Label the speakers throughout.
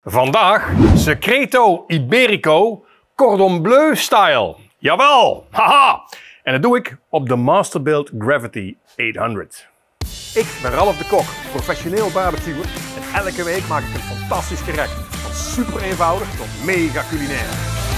Speaker 1: Vandaag Secreto Iberico Cordon Bleu style. Jawel, haha! En dat doe ik op de Masterbuilt Gravity 800. Ik ben Ralf de Kok, professioneel barbecuer en elke week maak ik een fantastisch gerecht. Van super eenvoudig tot mega culinair.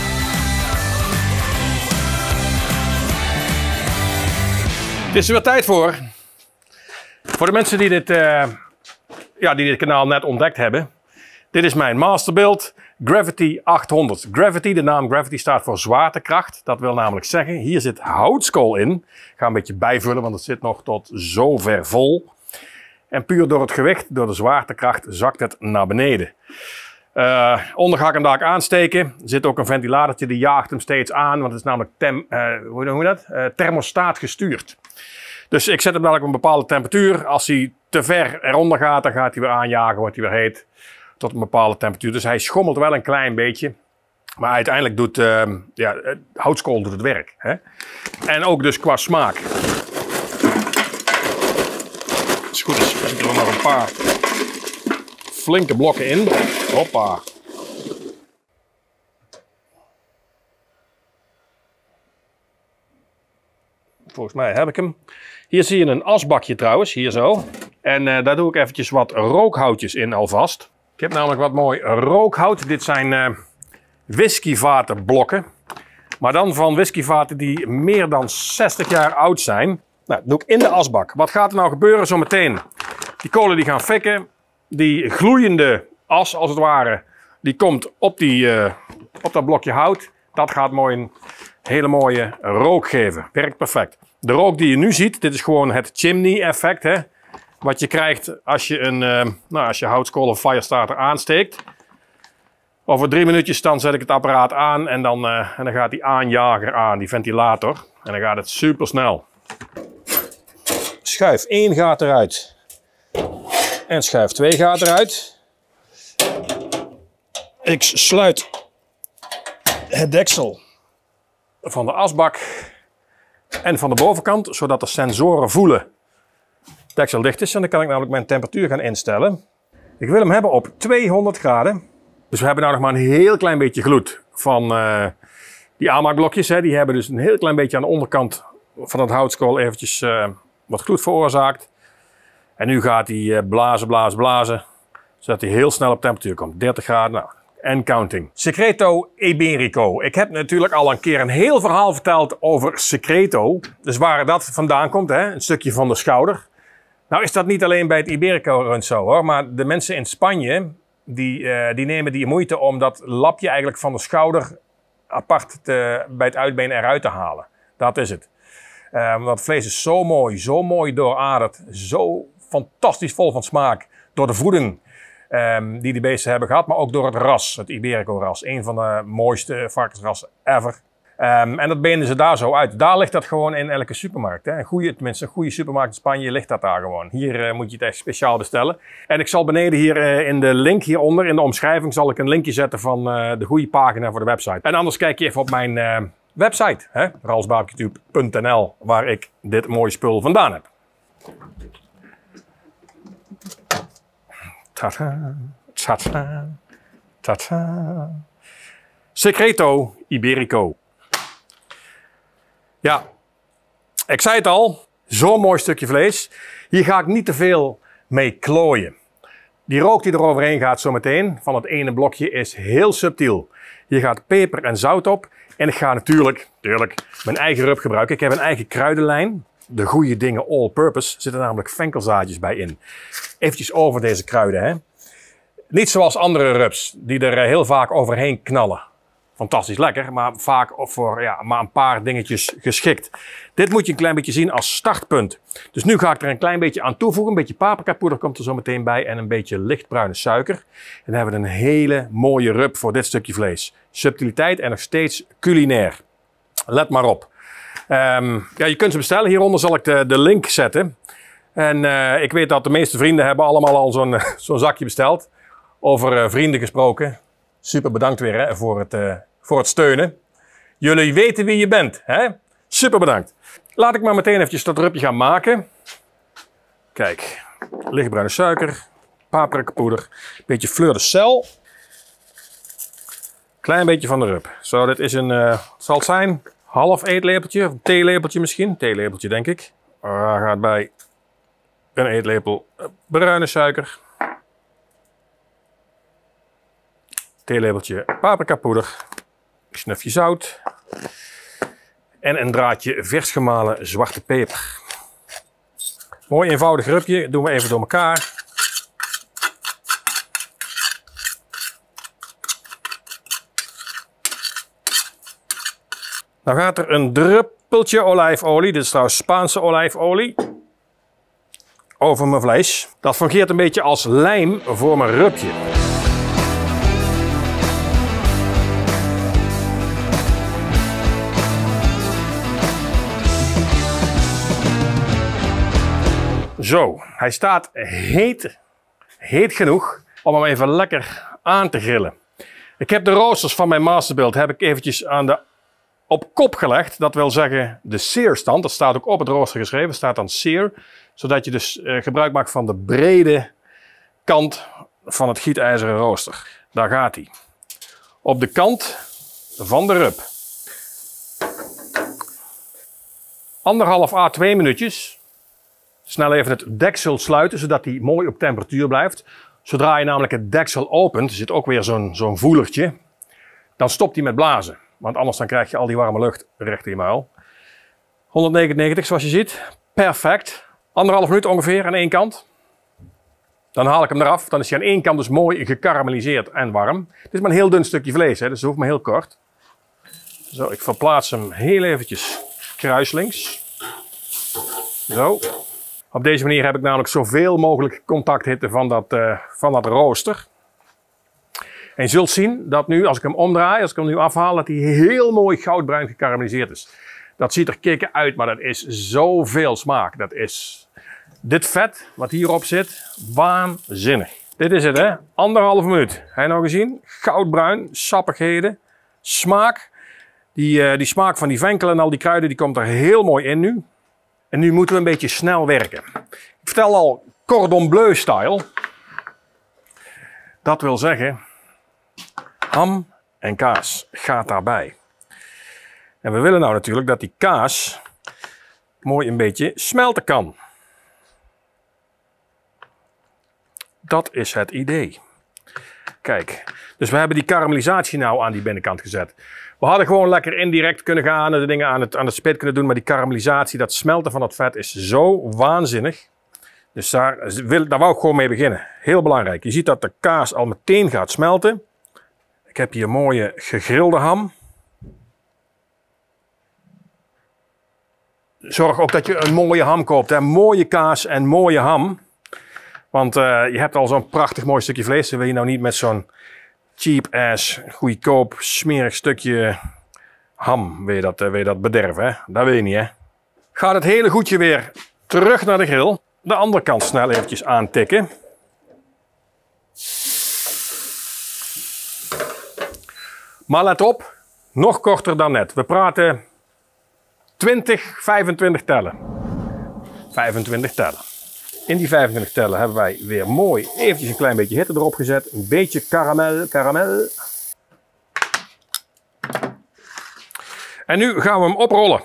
Speaker 1: Het is er weer tijd voor. Voor de mensen die dit kanaal net ontdekt hebben. Dit is mijn Masterbuilt Gravity 800. Gravity, de naam Gravity staat voor zwaartekracht. Dat wil namelijk zeggen, hier zit houtskool in. Ik ga een beetje bijvullen, want het zit nog tot zover vol. En puur door het gewicht, door de zwaartekracht, zakt het naar beneden. Onder ga ik hem daar aansteken. Er zit ook een ventilatortje, die jaagt hem steeds aan. Want het is namelijk thermostaat gestuurd. Dus ik zet hem dadelijk op een bepaalde temperatuur. Als hij te ver eronder gaat, dan gaat hij weer aanjagen, wordt hij weer heet. Tot een bepaalde temperatuur. Dus hij schommelt wel een klein beetje. Maar uiteindelijk doet houtskool doet het werk. Hè? En ook dus qua smaak. Als het goed is, zitten er nog een paar flinke blokken in. Hoppa. Volgens mij heb ik hem. Hier zie je een asbakje trouwens, hier zo. En daar doe ik eventjes wat rookhoutjes in alvast. Ik heb namelijk wat mooi rookhout. Dit zijn whiskyvatenblokken. Maar dan van whiskyvaten die meer dan 60 jaar oud zijn. Nou, dat doe ik in de asbak. Wat gaat er nou gebeuren zometeen? Die kolen die gaan fikken. Die gloeiende as, als het ware, die komt op dat blokje hout. Dat gaat mooi een hele mooie rook geven. Werkt perfect. De rook die je nu ziet, dit is gewoon het chimney effect. Hè? Wat je krijgt als je als je houtskool of firestarter aansteekt. Over 3 minuutjes dan zet ik het apparaat aan en dan gaat die aanjager aan, die ventilator. En dan gaat het super snel. Schuif 1 gaat eruit. En schuif 2 gaat eruit. Ik sluit het deksel van de asbak en van de bovenkant, zodat de sensoren voelen het deksel dicht is. En dan kan ik namelijk mijn temperatuur gaan instellen. Ik wil hem hebben op 200 graden. Dus we hebben nou nog maar een heel klein beetje gloed van die aanmaakblokjes. Hè. Die hebben dus een heel klein beetje aan de onderkant van het houtskool eventjes wat gloed veroorzaakt. En nu gaat hij blazen, zodat hij heel snel op temperatuur komt. 30 graden, nou, en counting. Secreto Iberico. Ik heb natuurlijk al een keer een heel verhaal verteld over Secreto. Dus waar dat vandaan komt, hè, een stukje van de schouder. Nou is dat niet alleen bij het Iberico rund zo hoor, maar de mensen in Spanje, die nemen die moeite om dat lapje eigenlijk van de schouder apart bij het uitbeen eruit te halen. Dat is het. Want het vlees is zo mooi dooraderd, zo fantastisch vol van smaak door de voeding die de beesten hebben gehad, maar ook door het ras, het Iberico-ras. Een van de mooiste varkensrassen ever. En dat benen ze daar zo uit. Daar ligt dat gewoon in elke supermarkt. Hè. Een goede supermarkt in Spanje ligt dat daar gewoon. Hier moet je het echt speciaal bestellen. En ik zal beneden hier in de link hieronder, in de omschrijving, zal ik een linkje zetten van de goede pagina voor de website. En anders kijk je even op mijn website, ralfsbarbecue.nl, waar ik dit mooie spul vandaan heb. Tada, tada, tada. Secreto Iberico. Ja, ik zei het al, zo'n mooi stukje vlees. Hier ga ik niet te veel mee klooien. Die rook die er overheen gaat zometeen van het ene blokje is heel subtiel. Hier gaat peper en zout op. En ik ga natuurlijk mijn eigen rub gebruiken. Ik heb een eigen kruidenlijn. De goede dingen all purpose. Er zitten namelijk venkelzaadjes bij in. Eventjes over deze kruiden. Hè. Niet zoals andere rubs die er heel vaak overheen knallen. Fantastisch lekker, maar vaak voor maar een paar dingetjes geschikt. Dit moet je een klein beetje zien als startpunt. Dus nu ga ik er een klein beetje aan toevoegen. Een beetje paprikapoeder komt er zo meteen bij en een beetje lichtbruine suiker. En dan hebben we een hele mooie rub voor dit stukje vlees. Subtiliteit en nog steeds culinair. Let maar op. Je kunt ze bestellen. Hieronder zal ik de link zetten. En ik weet dat de meeste vrienden hebben allemaal al zo'n zakje besteld. Over vrienden gesproken. Super bedankt weer hè, voor het steunen. Jullie weten wie je bent. Hè? Super bedankt. Laat ik maar meteen eventjes dat rubje gaan maken. Kijk, lichtbruine suiker, paprikapoeder, een beetje fleur de sel. Klein beetje van de rub. Zo, dit is een, zal het zijn, half eetlepeltje, of een theelepeltje misschien. Theelepeltje denk ik. Daar gaat bij een eetlepel bruine suiker. Theelepeltje paprikapoeder. Een snufje zout. En een draadje vers gemalen zwarte peper. Mooi eenvoudig rubje. Doen we even door elkaar. Dan gaat er een druppeltje olijfolie, dit is trouwens Spaanse olijfolie, over mijn vlees. Dat fungeert een beetje als lijm voor mijn rubje. Zo, hij staat heet genoeg om hem even lekker aan te grillen. Ik heb de roosters van mijn masterbuild heb ik eventjes op kop gelegd. Dat wil zeggen de searstand. Dat staat ook op het rooster geschreven. Staat dan sear. Zodat je dus gebruik maakt van de brede kant van het gietijzeren rooster. Daar gaat hij. Op de kant van de rub. 1,5 à 2 minuutjes. Snel even het deksel sluiten, zodat hij mooi op temperatuur blijft. Zodra je namelijk het deksel opent, er zit ook weer zo'n voelertje. Dan stopt hij met blazen. Want anders dan krijg je al die warme lucht recht in je muil. 199 zoals je ziet. Perfect. 1,5 minuut ongeveer aan één kant. Dan haal ik hem eraf. Dan is hij aan één kant dus mooi gekarameliseerd en warm. Het is maar een heel dun stukje vlees, hè, dus het hoeft maar heel kort. Zo, ik verplaats hem heel eventjes kruislings. Zo. Op deze manier heb ik namelijk zoveel mogelijk contacthitte van dat rooster. En je zult zien dat nu, als ik hem omdraai, als ik hem nu afhaal, dat hij heel mooi goudbruin gekarameliseerd is. Dat ziet er kicken uit, maar dat is zoveel smaak. Dat is dit vet wat hierop zit, waanzinnig. Dit is het, hè? 1,5 minuut. Heb je nou gezien? Goudbruin, sappigheden, smaak. Die smaak van die venkel en al die kruiden, die komt er heel mooi in nu. En nu moeten we een beetje snel werken. Ik vertel al cordon bleu style. Dat wil zeggen, ham en kaas gaat daarbij. En we willen nou natuurlijk dat die kaas mooi een beetje smelten kan. Dat is het idee. Kijk, dus we hebben die karamelisatie nou aan die binnenkant gezet. We hadden gewoon lekker indirect kunnen gaan en de dingen aan het spit kunnen doen, maar die karamelisatie, dat smelten van dat vet is zo waanzinnig. Dus daar wou ik gewoon mee beginnen. Heel belangrijk. Je ziet dat de kaas al meteen gaat smelten. Ik heb hier mooie gegrilde ham. Zorg ook dat je een mooie ham koopt. Hè? Mooie kaas en mooie ham. Want je hebt al zo'n prachtig mooi stukje vlees. Dan wil je nou niet met zo'n cheap ass, goedkoop, smerig stukje ham wil je dat bederven. Hè? Dat wil je niet, hè? Gaat het hele goedje weer terug naar de grill. De andere kant snel eventjes aantikken. Maar let op, nog korter dan net. We praten 20, 25 tellen. 25 tellen. In die 25 tellen hebben wij weer mooi eventjes een klein beetje hitte erop gezet. Een beetje karamel. En nu gaan we hem oprollen.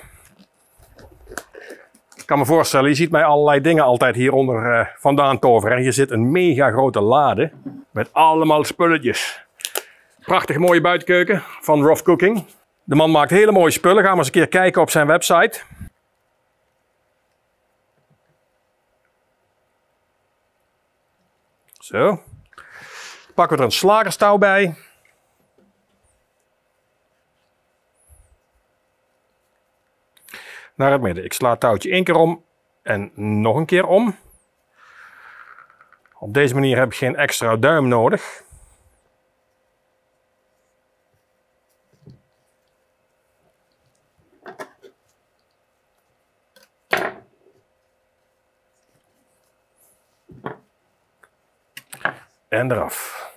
Speaker 1: Ik kan me voorstellen, je ziet mij allerlei dingen altijd hieronder vandaan toveren. En hier zit een mega grote lade met allemaal spulletjes. Prachtig mooie buitenkeuken van Rough Cooking. De man maakt hele mooie spullen. Ga maar eens een keer kijken op zijn website. Zo. Pakken we er een slagerstouw bij. Naar het midden. Ik sla het touwtje 1 keer om en nog een keer om. Op deze manier heb ik geen extra duim nodig. En eraf.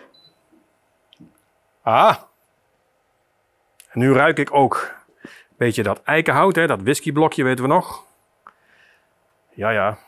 Speaker 1: Ah. En nu ruik ik ook een beetje dat eikenhout, hè, dat whiskyblokje weten we nog. Ja.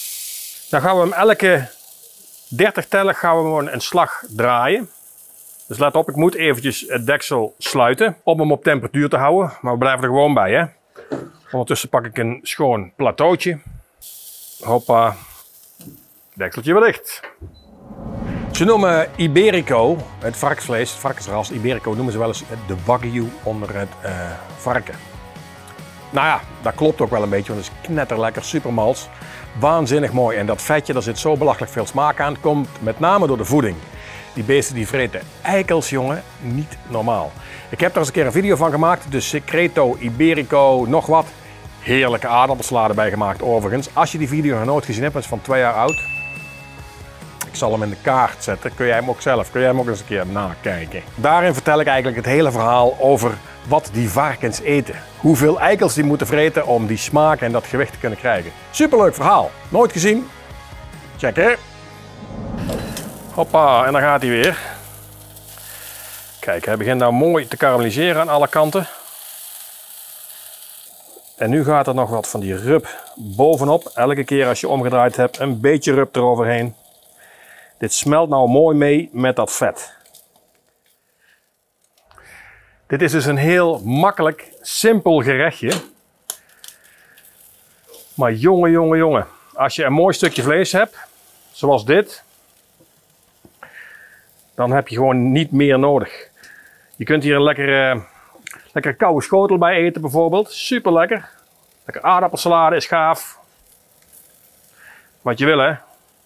Speaker 1: Dan gaan we hem elke 30 tellen gaan we gewoon een slag draaien. Dus let op, ik moet eventjes het deksel sluiten om hem op temperatuur te houden. Maar we blijven er gewoon bij, hè. Ondertussen pak ik een schoon plateautje. Hoppa. Dekseltje weer dicht. Ze noemen Iberico, het varkensvlees, het varkensras Iberico, noemen ze wel eens de wagyu onder het varken. Nou ja, dat klopt ook wel een beetje, want het is knetterlekker, super mals. Waanzinnig mooi. En dat vetje, daar zit zo belachelijk veel smaak aan. Het komt met name door de voeding. Die beesten die vreten eikels, jongen, niet normaal. Ik heb er eens een keer een video van gemaakt. De Secreto Iberico, nog wat. Heerlijke aardappelsalade bij gemaakt overigens. Als je die video nog nooit gezien hebt, het is van 2 jaar oud. Ik zal hem in de kaart zetten. Kun jij hem ook zelf, kun jij hem ook eens een keer nakijken. Daarin vertel ik eigenlijk het hele verhaal over wat die varkens eten. Hoeveel eikels die moeten vreten om die smaak en dat gewicht te kunnen krijgen. Superleuk verhaal. Nooit gezien? Check hè. Hoppa, en dan gaat hij weer. Kijk, hij begint nou mooi te karamelliseren aan alle kanten. En nu gaat er nog wat van die rub bovenop. Elke keer als je omgedraaid hebt, een beetje rub eroverheen. Dit smelt nou mooi mee met dat vet. Dit is dus een heel makkelijk, simpel gerechtje. Maar jongen. Als je een mooi stukje vlees hebt, zoals dit, dan heb je gewoon niet meer nodig. Je kunt hier een lekkere koude schotel bij eten bijvoorbeeld. Super lekker. Lekker aardappelsalade is gaaf. Wat je wil hè.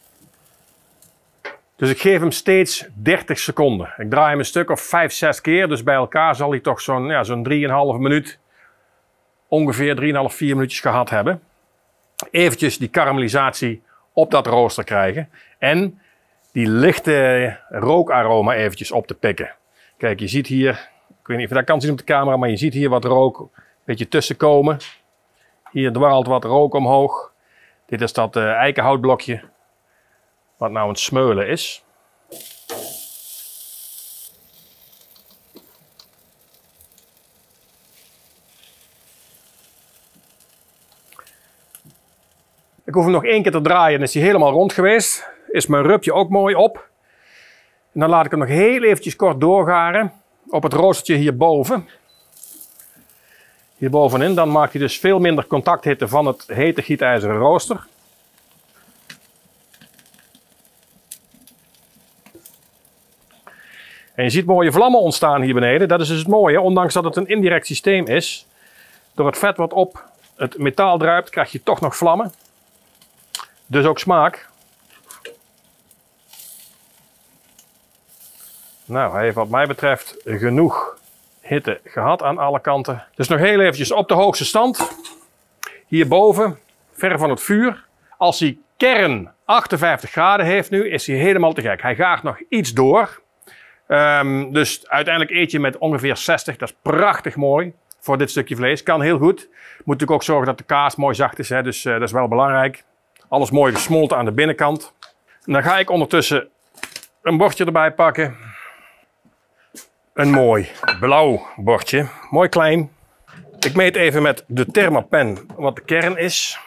Speaker 1: Dus ik geef hem steeds 30 seconden. Ik draai hem een stuk of 5, 6 keer. Dus bij elkaar zal hij toch zo'n 3,5 minuut, ongeveer 3,5, 4 minuutjes gehad hebben. Eventjes die karamellisatie op dat rooster krijgen. En die lichte rookaroma eventjes op te pikken. Kijk, je ziet hier, ik weet niet of je dat kan zien op de camera, maar je ziet hier wat rook een beetje tussenkomen. Hier dwarrelt wat rook omhoog. Dit is dat eikenhoutblokje. Wat nou een smeulen is. Ik hoef hem nog 1 keer te draaien en is hij helemaal rond geweest. Is mijn rubje ook mooi op. En dan laat ik hem nog heel eventjes kort doorgaren op het roostertje hierboven. Hierbovenin, dan maakt hij dus veel minder contacthitte van het hete gietijzeren rooster. En je ziet mooie vlammen ontstaan hier beneden. Dat is dus het mooie. Ondanks dat het een indirect systeem is. Door het vet wat op het metaal druipt, krijg je toch nog vlammen. Dus ook smaak. Nou, hij heeft wat mij betreft genoeg hitte gehad aan alle kanten. Dus nog heel eventjes op de hoogste stand. Hierboven, ver van het vuur. Als hij kern 58 graden heeft nu, is hij helemaal te gek. Hij gaart nog iets door. Dus uiteindelijk eet je met ongeveer 60. Dat is prachtig mooi voor dit stukje vlees. Kan heel goed. Moet natuurlijk ook zorgen dat de kaas mooi zacht is. Hè? Dus dat is wel belangrijk. Alles mooi gesmolten aan de binnenkant. En dan ga ik ondertussen een bordje erbij pakken. Een mooi blauw bordje. Mooi klein. Ik meet even met de thermopen wat de kern is.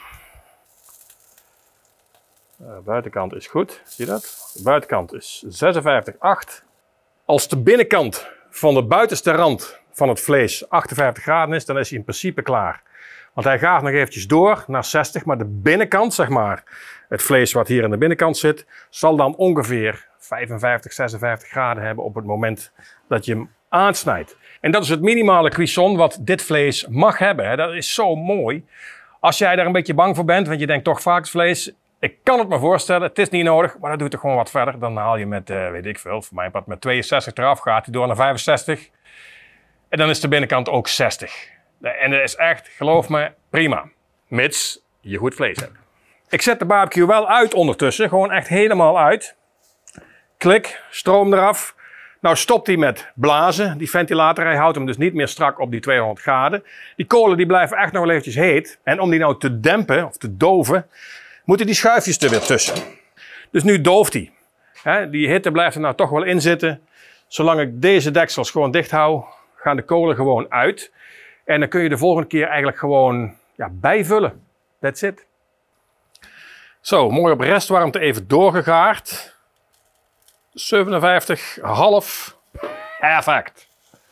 Speaker 1: De buitenkant is goed. Zie je dat? De buitenkant is 56,8. Als de binnenkant van de buitenste rand van het vlees 58 graden is, dan is hij in principe klaar. Want hij gaat nog eventjes door naar 60, maar de binnenkant, zeg maar, het vlees wat hier aan de binnenkant zit, zal dan ongeveer 55, 56 graden hebben op het moment dat je hem aansnijdt. En dat is het minimale cuisson wat dit vlees mag hebben. Hè. Dat is zo mooi. Als jij daar een beetje bang voor bent, want je denkt toch varkensvlees, ik kan het me voorstellen, het is niet nodig, maar dan doe je het gewoon wat verder. Dan haal je met, weet ik veel, voor mij met 62 eraf, gaat hij door naar 65. En dan is de binnenkant ook 60. En dat is echt, geloof me, prima. Mits je goed vlees hebt. Ik zet de barbecue wel uit ondertussen, gewoon echt helemaal uit. Klik, stroom eraf. Nou stopt hij met blazen, die ventilator. Hij houdt hem dus niet meer strak op die 200 graden. Die kolen die blijven echt nog wel eventjes heet. En om die nou te dempen of te doven, moeten die schuifjes er weer tussen. Dus nu dooft hij. Die hitte blijft er nou toch wel in zitten. Zolang ik deze deksels gewoon dicht hou, gaan de kolen gewoon uit. En dan kun je de volgende keer eigenlijk gewoon bijvullen. That's it. Zo, mooi op restwarmte even doorgegaard. 57,5 Perfect.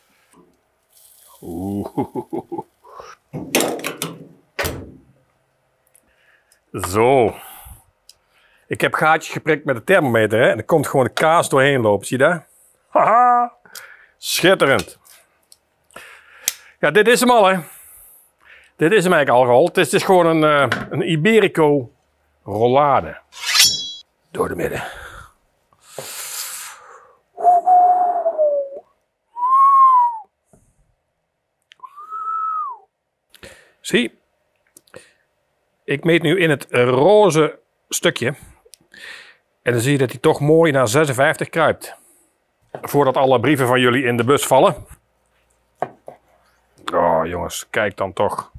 Speaker 1: Zo. Ik heb gaatjes geprikt met de thermometer, hè? En er komt gewoon de kaas doorheen lopen, zie je dat? Haha. Schitterend. Ja, dit is hem al, hè. Dit is hem eigenlijk al gerold. Het is gewoon een Iberico rollade. Door de midden. Zie. Ik meet nu in het roze stukje. En dan zie je dat hij toch mooi naar 56 kruipt. Voordat alle brieven van jullie in de bus vallen. Oh jongens, kijk dan toch.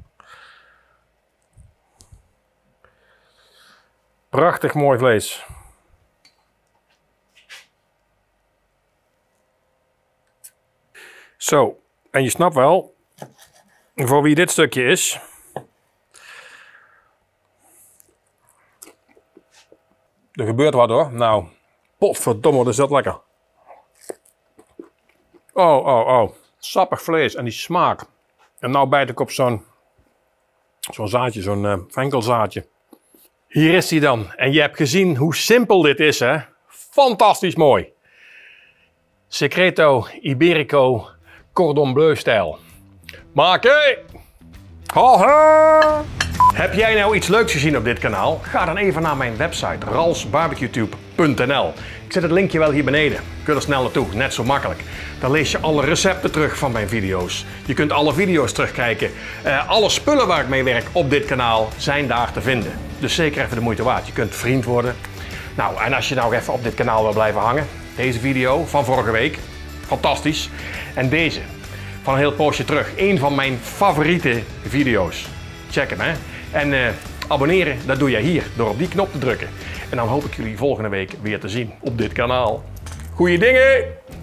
Speaker 1: Prachtig mooi vlees. Zo, en je snapt wel, voor wie dit stukje is. Er gebeurt wat hoor. Nou, potverdomme, wat is dat lekker. Oh. Sappig vlees en die smaak. En nou bijt ik op zo'n zaadje, zo'n venkelzaadje. Hier is hij dan. En je hebt gezien hoe simpel dit is, hè? Fantastisch mooi. Secreto Iberico Cordon Bleu stijl. Maken! Haha! Heb jij nou iets leuks gezien op dit kanaal? Ga dan even naar mijn website ralsbarbecutube.nl. Ik zet het linkje wel hier beneden. Je kunt er snel naartoe, net zo makkelijk. Dan lees je alle recepten terug van mijn video's. Je kunt alle video's terugkijken. Alle spullen waar ik mee werk op dit kanaal zijn daar te vinden. Dus zeker even de moeite waard. Je kunt vriend worden. Nou, en als je nou even op dit kanaal wil blijven hangen. Deze video van vorige week. Fantastisch. En deze van een heel poosje terug. Een van mijn favoriete video's. Check hem, hè. En abonneren, dat doe je hier door op die knop te drukken. En dan hoop ik jullie volgende week weer te zien op dit kanaal. Goeie dingen!